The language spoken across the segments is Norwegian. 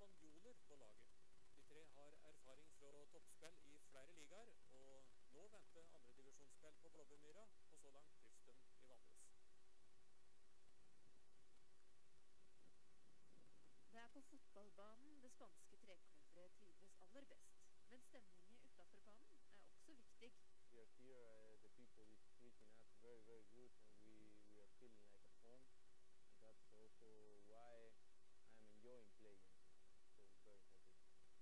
spanjoler på laget. De tre har erfaring fra toppspill i flere ligaer, og nå venter andredivisjonsspill på Blåbærmyra, og så langt trives de i Valdres. Det er på fotballbanen det spanske trekløveret trives aller best, men stemningen utenfor banen er også viktig. We are here, the people is treating us very, very good, and we are feeling like at home. And that's also why I am enjoying playing. So very happy.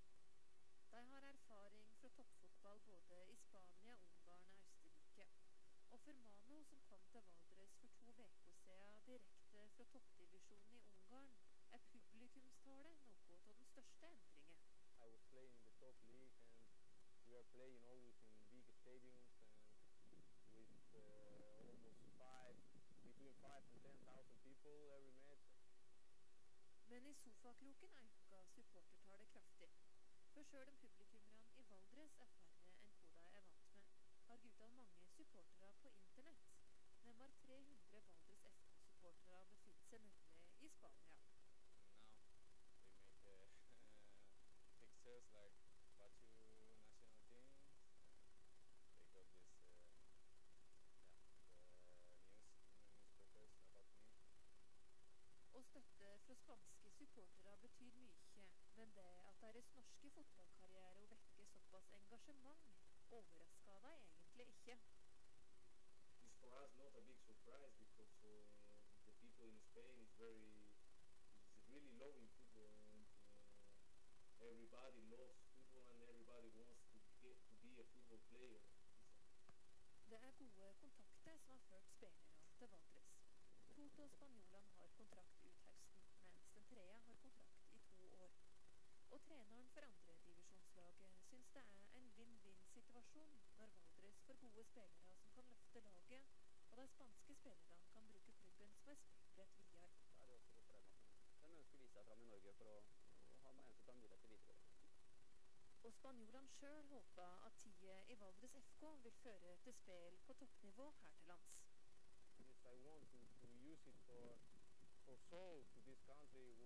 De har erfaring fra toppfotball både i Spania, Ungarn og Østerrike. Og for Mano, som kom til Valdres for 2 uker siden direkte fra toppdivisjonen i Ungarn, er publikumstallet noe av den største endringen. I was playing in the top league, and we are playing always in big stadiums and with almost between 5 and 10,000 people every match. Men i sofakroken øker supportertallet kraftig. For selv om publikummerne i Valdres er færre enn hva de er vant med, har guttene mange supportere på internett. Nærmere 300 Valdres FK-supportere befinner seg nemlig i Spania. Now they make pictures like Batu national teams. They got this the newspapers about me. Og støtte fra spanske supportere betyr mye, men det at deres norske fotballkarriere vekker såpass engasjement, overrasker de egentlig ikke. It's for us not a big surprise because the people in Spain is really loving football, and everybody loves football and everybody wants to be a football player. Det er gode kontakter som har ført spillere til Valdres. 2 av spanjolene har kontrakt ut høsten, mens den 3. har kontrakt i 2 år. Og treneren for andredivisjonslaget syns det er en vinn-vinn-situasjon når Valdres får gode spillere som kan løfte laget, og de spanske spillerne kan bruke klubben som et spillbrett videre. Da er det også godt for dem at de ønsker å vise seg fram i Norge for å ha en mulighet til videre. Og spanjolene selv håper at tida i Valdres FK vil føre til spill på toppnivå her til lands. Yes, I want to use it for soul to this country